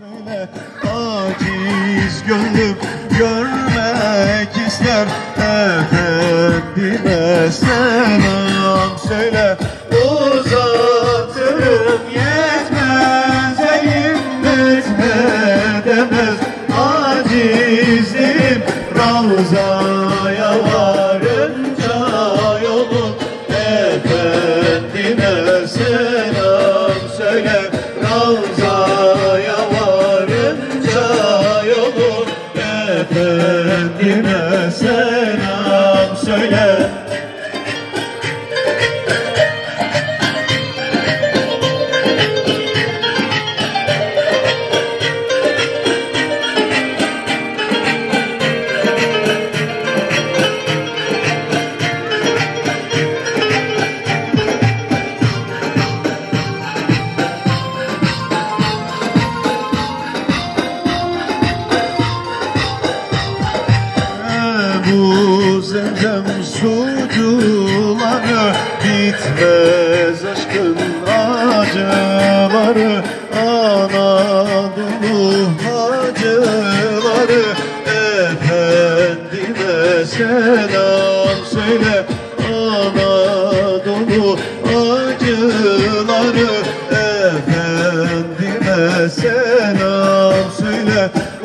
Söyle aciz gönlüm görmek ister, efendime selam söyle. Uzatırım yetmez, elim etmedemez, acizim Ravza'ya varınca yolum, efendime selam söyle. Ravza'ya varınca yolum, efendime selam söyle. Bu zemzem sucuları, bitmez aşkın acıları, Anadolu hacıları, efendime selam söyle. Anadolu hacıları, efendime selam söyle.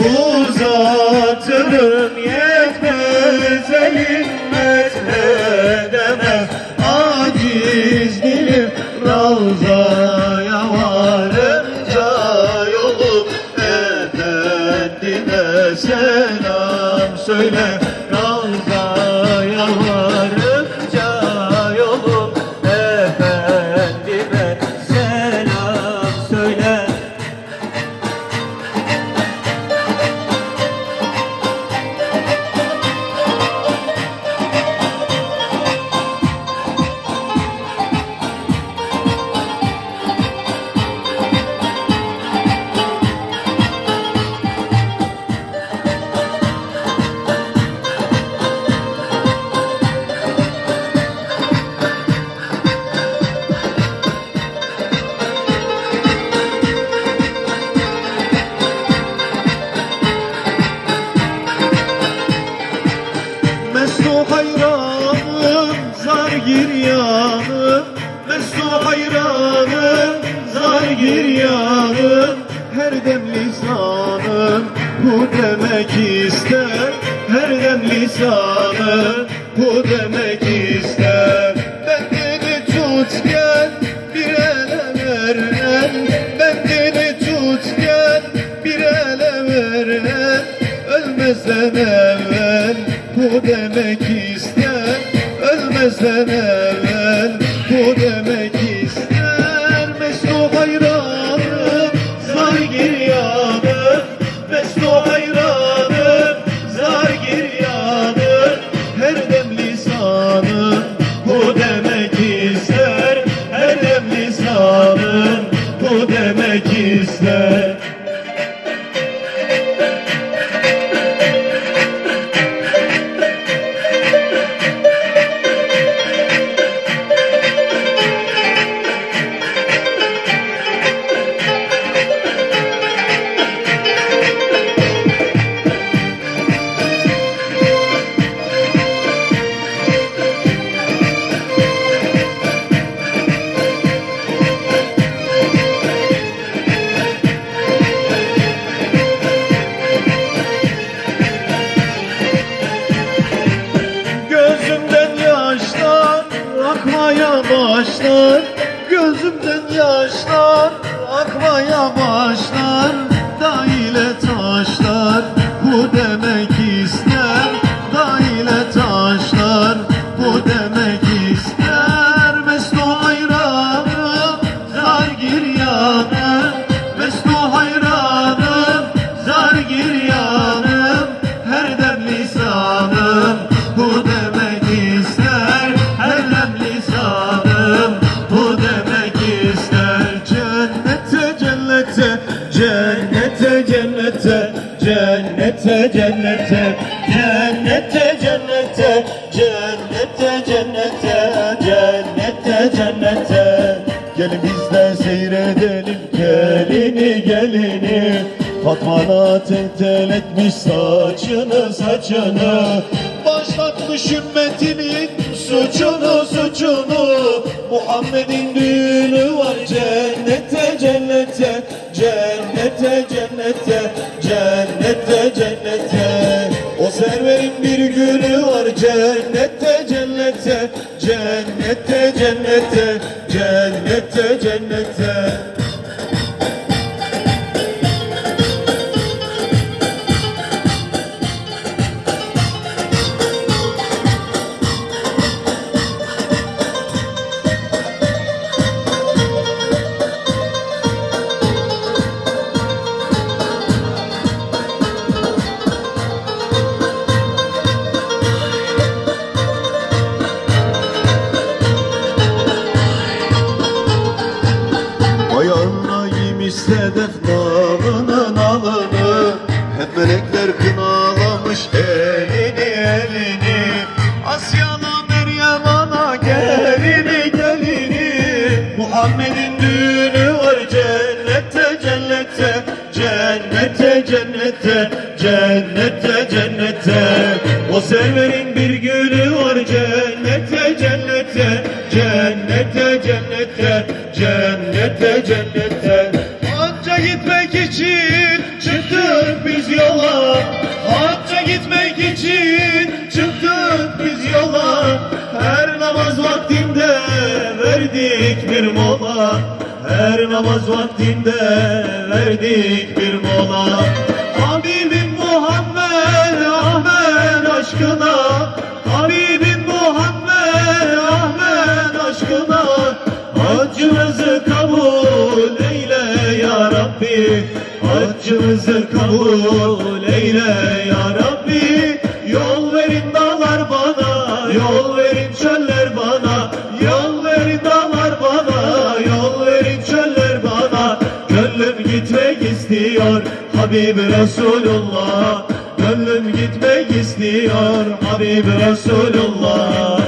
Uzatırım yetmez, elim etmedemez, aciz dilim Ravza'ya varınca yolum, efendime selam söyle. Ravza'ya varınca yolum, efendime selam söyle. Mesnu hayranım, zar giryanım, mesnu hayranım, zar giryanım, her dem lisanım bu demek ister, her dem lisanım bu demek ister. Bendini tut gel, bir ele ver el, bendini tut gel, bir ele ver el, ölmezden evvel bu demek ister, ölmezden evvel bu demek ister. Mesnu hayranım, zar giryanım, mesnu hayranım, zar giryanım, her dem lisanım bu demek ister, her dem lisanım bu demek ister. Akmaya başlar, gözümden yaşlar akmaya başlar, da ile taşlar bu demek ister, da ile taşlar bu demek ister. Mesnu hayranım, zar giryanım, mesnu hayranım, zar giryanım, her dem lisanım bu demek ister, her dem lisanım bu demek ister. Cennete cennete, cennete cennete, cennete cennete, cennete cennete, cennete cennete, cennete cennete. Gel biz de seyredelim gelini gelini, Fatma'na tel tel etmiş saçını saçını, başlatmış ümmetinin suçunu suçunu. Muhammed'in düğünü var cennette cennette, cennette cennette, cennette cennette. O serverin bir günü var cennette cennette, cennette cennette, cennette cennette. Ayağına giymiş sedef nalını nalını, hep melekler kınalamış elini elini. Asya'na Meryem ana gelini gelini. Muhammed'in düğünü var cennette cennette, cennette cennette, cennette cennette. O serverin bir günü var cennette cennette, cennette cennette, cennette cennette. Hacca gitmek için çıktık biz yola, hacca gitmek için çıktık biz yola. Her namaz vaktinde verdik bir mola, her namaz vaktinde verdik bir mola. Habibim Muhammed Ahmet aşkına, Habibim Muhammed Ahmet aşkına. Haccımızı kabul eyle ya Rabbi, haccımızı kabul eyle ya Rabbi. Yol verin dağlar bana, yol verin çöller bana, yol verin dağlar bana, yol verin çöller bana. Gönlüm gitmek istiyor Habibi Resulullah, gönlüm gitmek istiyor Habibi Resulullah.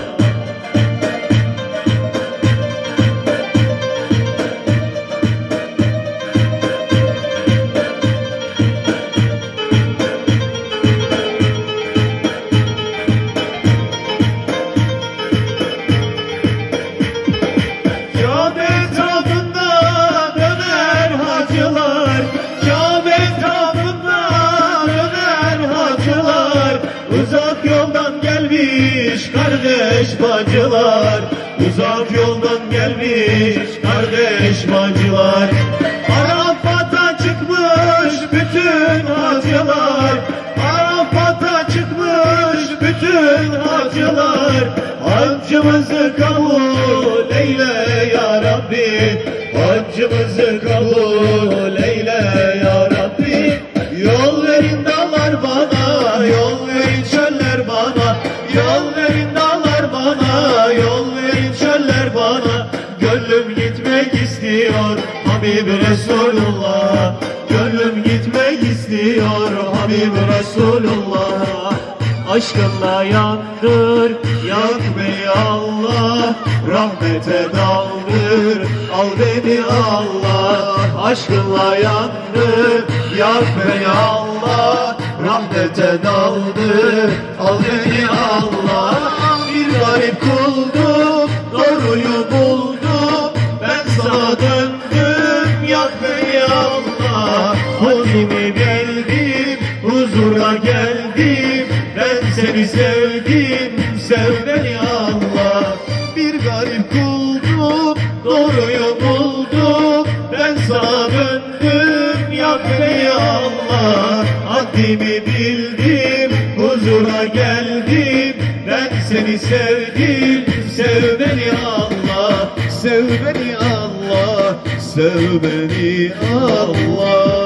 Uzak yoldan gelmiş kardeş bacılar, uzak yoldan gelmiş kardeş bacılar. Arafat'a çıkmış bütün hacılar, Arafat'a çıkmış bütün hacılar. Haccımızı kabul eyle ya Rabbi, haccımızı kabul eyle ya Rabbi. Yol verin dağlar bana, yol verin çöller bana, yol verin dağlar bana, yol verin çöller bana. Gönlüm gitmek istiyor Habibi Resulullah, gönlüm gitmek istiyor Habibi Resulullah. Aşkınla yandır, yak beni Allah, rahmete daldır, al beni Allah. Aşkınla yandır, yak beni Allah, rahmete daldır, al beni Allah. Bir garip kuldum, doğruyu buldum, ben sana döndüm, yak beni Allah. Halimi geldim, huzura geldim, ben seni sevdim, sev beni Allah. Bir garip kuldum, doğruyu buldum, ben sana döndüm, yak beni Allah. Haddimi bildim, huzura geldim, ben seni sevdim, sev beni Allah. Sev beni Allah, sev beni Allah.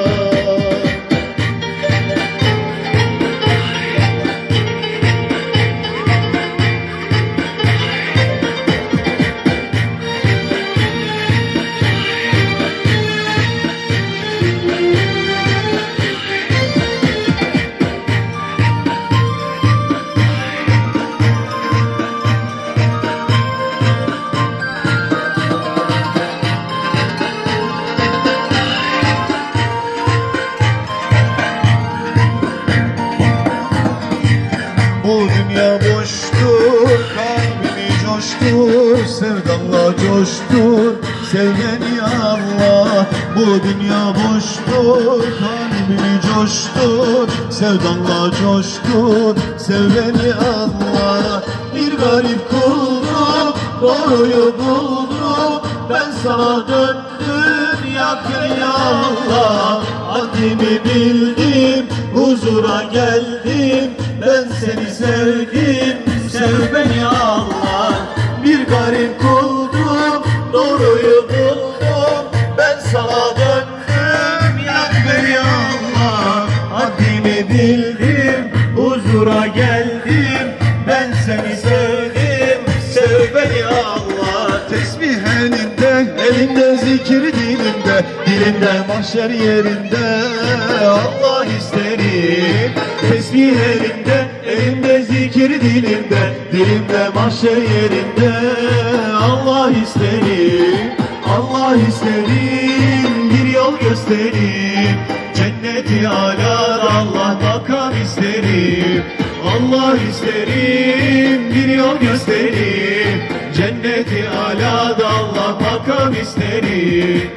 dünya boştur, kalbimi coştur, sevdanla coştur, sev beni Allah. Bu dünya boştur, kalbimi coştur, sevdanla coştur, sev beni Allah. Bir garip kuldum, doğruyu buldum, ben sana döndüm yakın ya Allah. Haddimi bildim, huzura geldim, ben seni sevdim, sev beni Allah. Bir garip kuldum, doğruyu buldum, ben sana döndüm yak beni Allah. Haddimi bildim, huzura geldim, ben seni sevdim, sev beni Allah. Tesbih elinde zikir dilinde, dilinde mahşer yerinde Allah isterim. Tesbih elinde zikir dilinde, dilimde mahşer yerinde Allah isterim. Allah isterim, bir yol gösterim, cenneti alâda Allah makam isterim. Allah isterim, bir yol gösterim, cenneti alâda Allah makam isterim.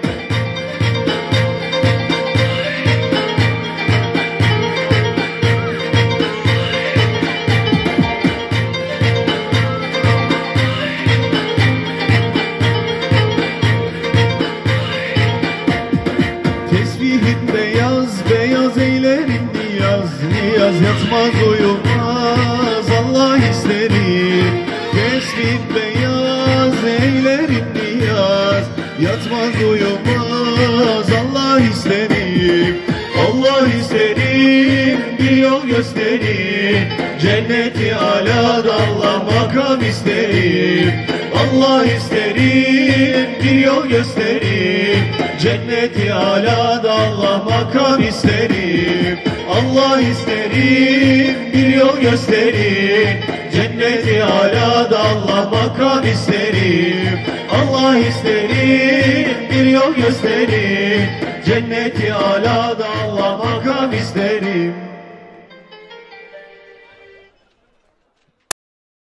Tesbihin beyaz eylerim niyaz yatmaz uyumaz Allah isterim. Tesbih beyaz eylerim niyaz yatmaz uyumaz Allah isterim. Allah isterim, bir yol gösterim, cenneti alâda Allah makam isterim. Allah isterim, bir yol gösterim, cenneti alâda Allah makam isterim. Allah isterim, bir yol gösterim, cenneti alâda Allah makam isterim. Allah isterim, bir yol gösterim, cenneti alâda Allah makam isterim.